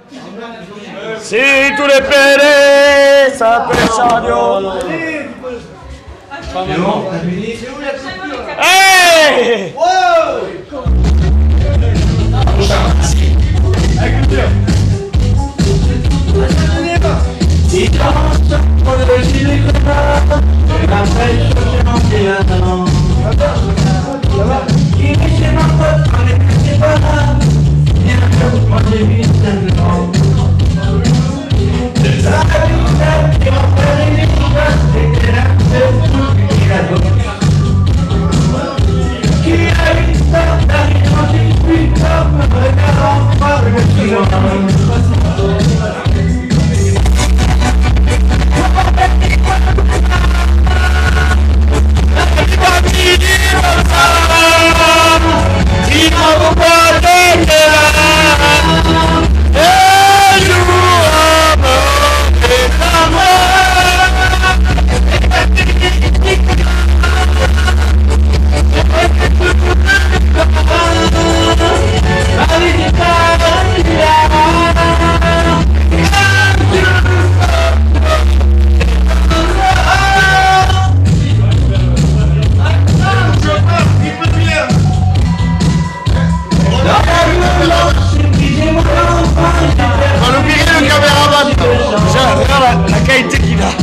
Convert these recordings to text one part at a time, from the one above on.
Si tu le pere, s'appelle Sadio. Hey! La qualité qu'il a.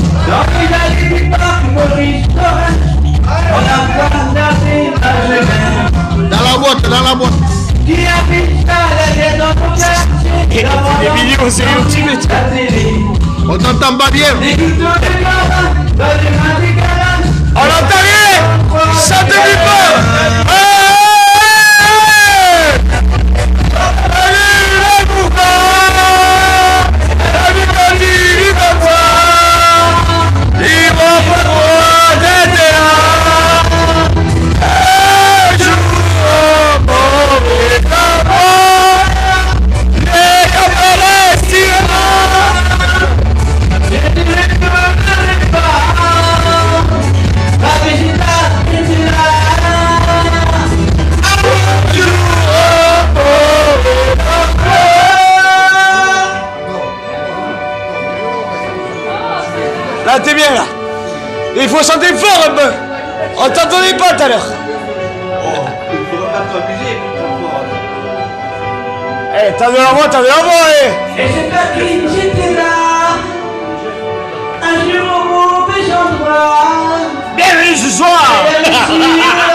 Dans la boîte, dans la boîte. Et les vidéos, c'est ultimate. On t'entend pas bien. On l'entend bien. Chante du fort. Là, t'es bien, là. Il faut chanter fort un peu. On t'entendait pas tout à l'heure. Oh, il faudra pas t'abuser pour fort. Eh, t'as de la voix, eh. Et c'est pas qui j'étais là. Un jour au mauvais endroit. Bienvenue ce soir.